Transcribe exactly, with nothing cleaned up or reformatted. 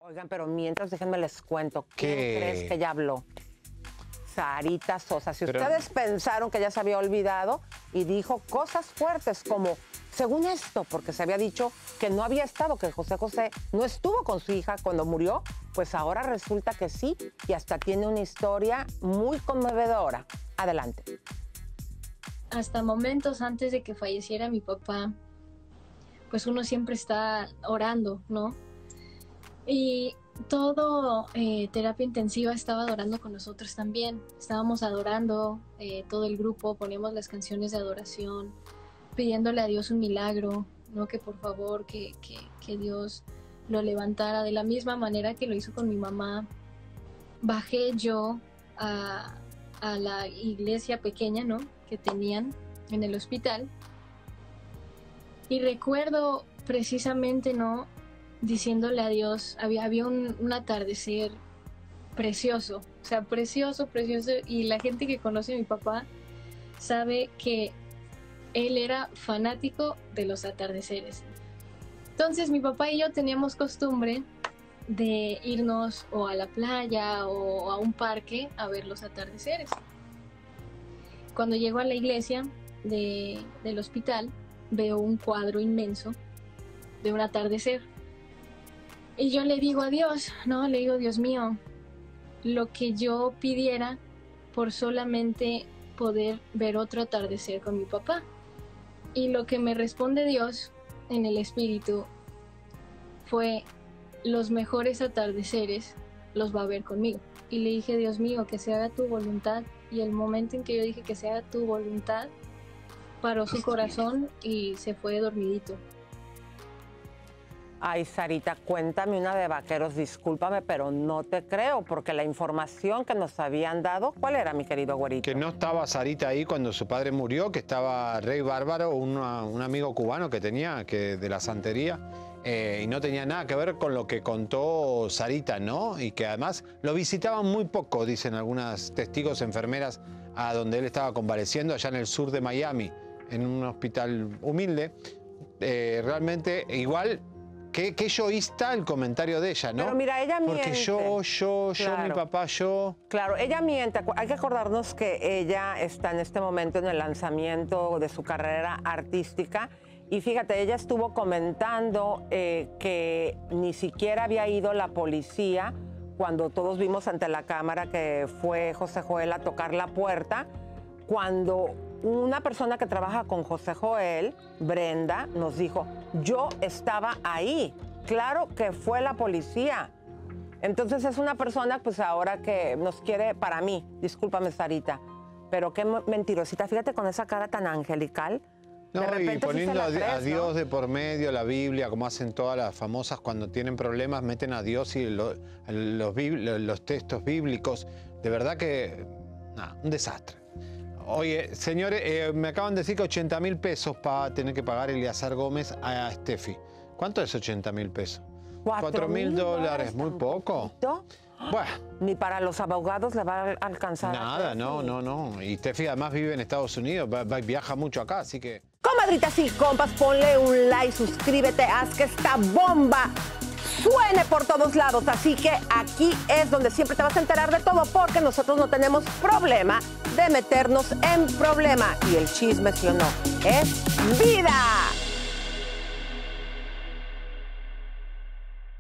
Oigan, pero mientras déjenme les cuento, ¿quién ¿Qué? crees que ella habló? Sarita Sosa. Si Pero... ustedes pensaron que ya se había olvidado y dijo cosas fuertes como, según esto, porque se había dicho que no había estado, que José José no estuvo con su hija cuando murió, pues ahora resulta que sí y hasta tiene una historia muy conmovedora. Adelante. Hasta momentos antes de que falleciera mi papá, pues uno siempre está orando, ¿no? Y todo eh, terapia intensiva estaba adorando con nosotros también. Estábamos adorando, eh, todo el grupo, poníamos las canciones de adoración, pidiéndole a Dios un milagro, ¿no? Que por favor, que, que, que Dios lo levantara de la misma manera que lo hizo con mi mamá. Bajé yo a, a la iglesia pequeña, ¿no? Que tenían en el hospital. Y recuerdo precisamente, ¿no? Diciéndole a Dios, había, había un, un atardecer precioso, o sea, precioso, precioso, y la gente que conoce a mi papá sabe que él era fanático de los atardeceres. Entonces mi papá y yo teníamos costumbre de irnos o a la playa o a un parque a ver los atardeceres. Cuando llego a la iglesia de, del hospital, veo un cuadro inmenso de un atardecer. Y yo le digo a Dios, no, le digo, Dios mío, lo que yo pidiera por solamente poder ver otro atardecer con mi papá. Y lo que me responde Dios en el espíritu fue, los mejores atardeceres los va a ver conmigo. Y le dije, Dios mío, que se haga tu voluntad. Y el momento en que yo dije que se haga tu voluntad, paró su corazón y se fue dormidito. Ay, Sarita, cuéntame una de vaqueros, discúlpame, pero no te creo, porque la información que nos habían dado, ¿cuál era, mi querido güerito? Que no estaba Sarita ahí cuando su padre murió, que estaba Rey Bárbaro, una, un amigo cubano que tenía, que de la santería, eh, y no tenía nada que ver con lo que contó Sarita, ¿no? Y que además lo visitaban muy poco, dicen algunas testigos, enfermeras, a donde él estaba convaleciendo, allá en el sur de Miami, en un hospital humilde. Eh, realmente, igual... Qué, qué yoísta el comentario de ella, ¿no? Pero mira, ella miente. Porque yo, yo, yo, mi papá, yo... Claro, ella miente. Hay que acordarnos que ella está en este momento en el lanzamiento de su carrera artística. Y fíjate, ella estuvo comentando eh, que ni siquiera había ido la policía cuando todos vimos ante la cámara que fue José Joel a tocar la puerta, cuando una persona que trabaja con José Joel, Brenda, nos dijo, yo estaba ahí. Claro que fue la policía. Entonces es una persona, pues ahora que nos quiere, para mí, discúlpame, Sarita, pero qué mentirosita. Fíjate con esa cara tan angelical. No, de repente y poniendo sí a, crees, a Dios, ¿no? de por medio, la Biblia, como hacen todas las famosas cuando tienen problemas, meten a Dios y lo, los, los textos bíblicos. De verdad que, nada, un desastre. Oye, señores, eh, me acaban de decir que ochenta mil pesos para tener que pagar Eleazar Gómez a Steffi. ¿Cuánto es ochenta mil pesos? Cuatro mil dólares, muy poco. ¿Poquito? Bueno. Ni para los abogados le va a alcanzar. Nada, no, no, no. Y Steffi además vive en Estados Unidos, va, va, viaja mucho acá, así que... Comadritas y compas, ponle un like, suscríbete, haz que esta bomba suene por todos lados. Así que aquí es donde siempre te vas a enterar de todo, porque nosotros no tenemos problema de meternos en problema. Y el chisme, sí o no, es vida.